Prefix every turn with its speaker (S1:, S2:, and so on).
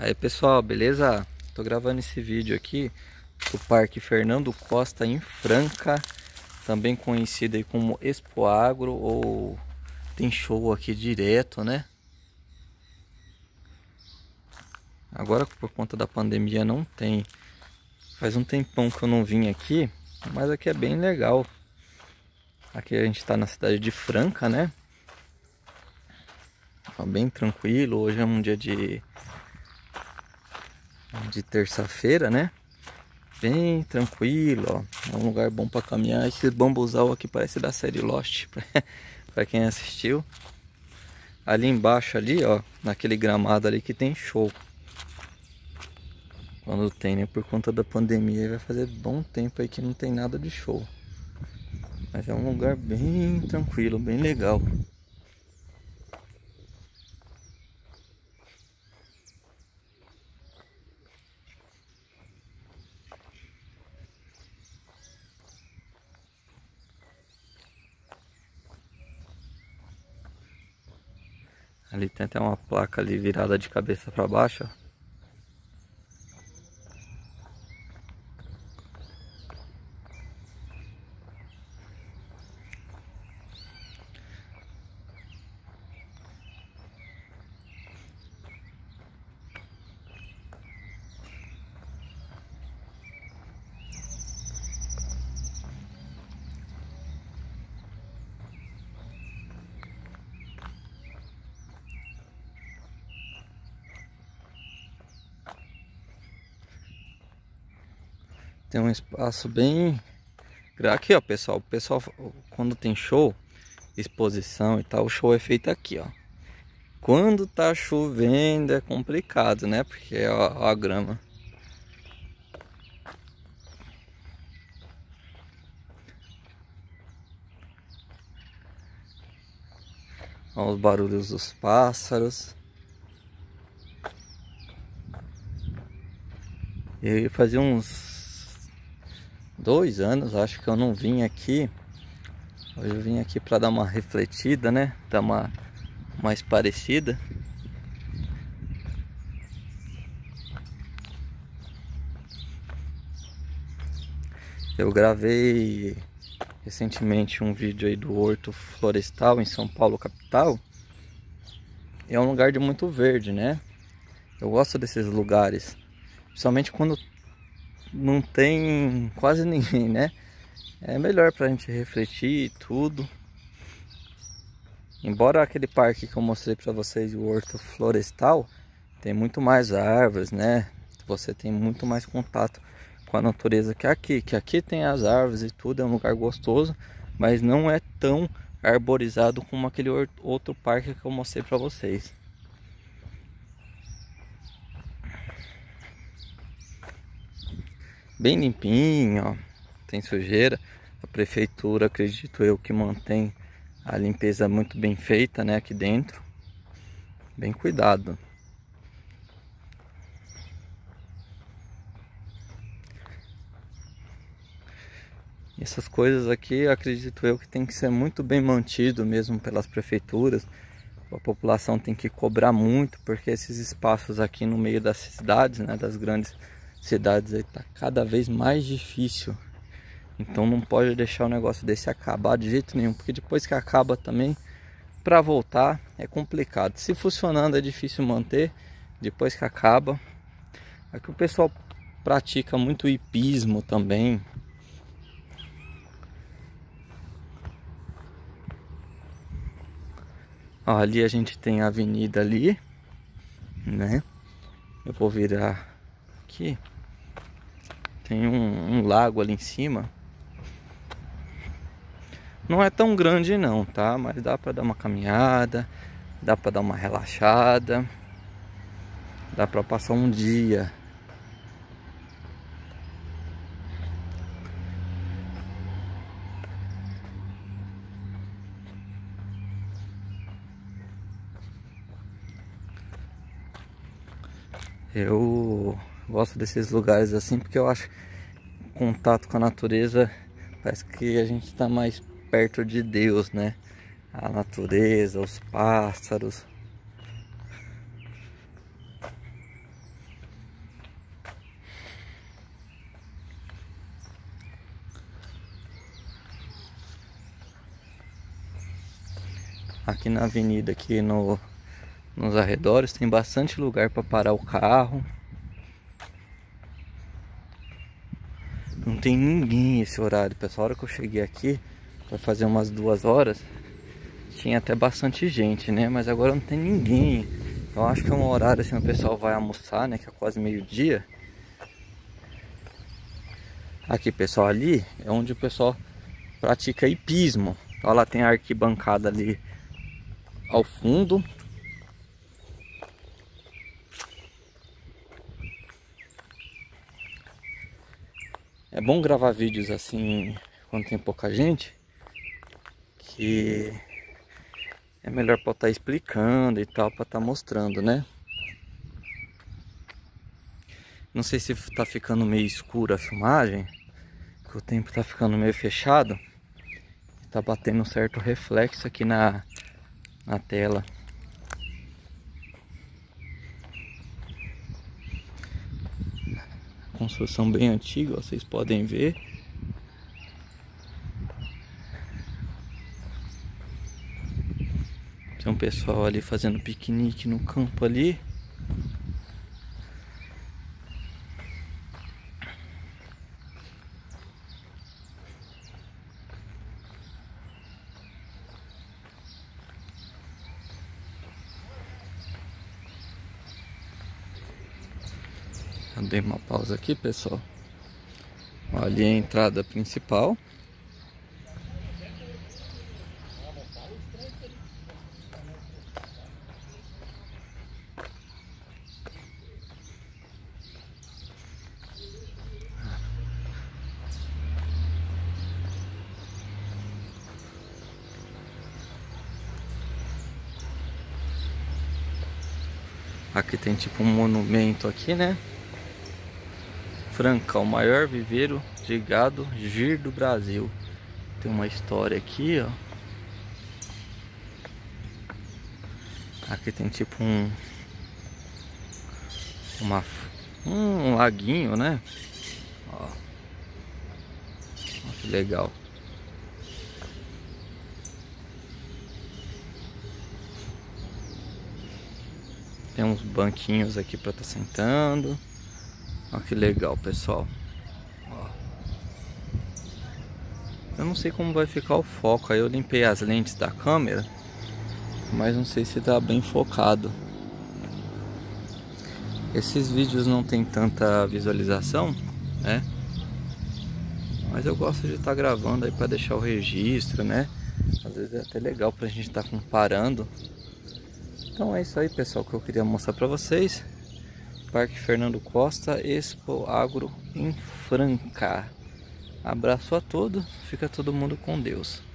S1: Aí pessoal, beleza? Tô gravando esse vídeo aqui do Parque Fernando Costa em Franca, também conhecido aí como Expo Agro, ou tem show aqui direto, né? Agora por conta da pandemia não tem. Faz um tempão que eu não vim aqui, mas aqui é bem legal. Aqui a gente tá na cidade de Franca, né? Ó, bem tranquilo. Hoje é um dia de terça-feira, né? Bem tranquilo, ó. É um lugar bom para caminhar. Esse bambuzal aqui parece da série Lost, para quem assistiu. Ali embaixo ali, ó, naquele gramado ali que tem show. Quando tem, né? Por conta da pandemia, vai fazer bom tempo aí que não tem nada de show. Mas é um lugar bem tranquilo, bem legal. Ali tem até uma placa ali virada de cabeça para baixo, ó. Tem um espaço bem... Aqui, ó, pessoal. O pessoal, quando tem show, exposição e tal, o show é feito aqui, ó. Quando tá chovendo é complicado, né? Porque ó, a grama. Ó, os barulhos dos pássaros. E fazia uns 2 anos, acho que eu não vim aqui. Hoje eu vim aqui para dar uma refletida, né? Dar uma mais parecida. Eu gravei recentemente um vídeo aí do Horto Florestal em São Paulo, capital. É um lugar de muito verde, né? Eu gosto desses lugares, principalmente quando não tem quase ninguém, né? É melhor pra gente refletir e tudo. Embora aquele parque que eu mostrei pra vocês, o Horto Florestal, tem muito mais árvores, né? Você tem muito mais contato com a natureza que aqui. Que aqui tem as árvores e tudo, é um lugar gostoso, mas não é tão arborizado como aquele outro parque que eu mostrei pra vocês. Bem limpinho, ó. Tem sujeira. A prefeitura, acredito eu, que mantém a limpeza muito bem feita, né, aqui dentro. Bem cuidado. Essas coisas aqui, acredito eu, que tem que ser muito bem mantido mesmo pelas prefeituras. A população tem que cobrar muito, porque esses espaços aqui no meio das cidades, né, das grandes cidades, aí tá cada vez mais difícil. Então não pode deixar o negócio desse acabar de jeito nenhum, porque depois que acaba também, para voltar é complicado. Se funcionando é difícil manter, depois que acaba. Aqui o pessoal pratica muito hipismo também. Ó, ali a gente tem a avenida ali, né? Eu vou virar aqui. Tem um lago ali em cima. Não é tão grande não, tá? Mas dá pra dar uma caminhada, dá pra dar uma relaxada, dá pra passar um dia. Eu gosto desses lugares assim porque eu acho que contato com a natureza parece que a gente tá mais perto de Deus, né? A natureza, os pássaros. Aqui na avenida, aqui nos arredores, tem bastante lugar para parar o carro. Não tem ninguém esse horário, pessoal. A hora que eu cheguei aqui, vai fazer umas 2 horas, tinha até bastante gente, né? Mas agora não tem ninguém. Eu acho que é um horário assim, o pessoal vai almoçar, né? Que é quase meio-dia. Aqui, pessoal, ali é onde o pessoal pratica hipismo. Olha lá, tem a arquibancada ali ao fundo. É bom gravar vídeos assim quando tem pouca gente, que é melhor para estar explicando e tal, para estar mostrando, né? Não sei se tá ficando meio escuro a filmagem, que o tempo tá ficando meio fechado. Tá batendo um certo reflexo aqui na tela. Construção bem antiga, vocês podem ver. Tem um pessoal ali fazendo piquenique no campo ali. Eu dei uma pausa aqui, pessoal. Ali é a entrada principal. Aqui tem tipo um monumento aqui, né? Franca, o maior viveiro de gado gir do Brasil. Tem uma história aqui, ó. Aqui tem tipo um laguinho, né? Ó. Ó, que legal. Tem uns banquinhos aqui para estar sentando. Olha que legal, pessoal. Ó. Eu não sei como vai ficar o foco. Aí eu limpei as lentes da câmera, mas não sei se tá bem focado. Esses vídeos não tem tanta visualização, né? Mas eu gosto de estar gravando aí para deixar o registro, né? Às vezes é até legal pra gente estar comparando. Então é isso aí, pessoal, que eu queria mostrar para vocês. Parque Fernando Costa, Expo Agro em Franca. Abraço a todos, fica todo mundo com Deus.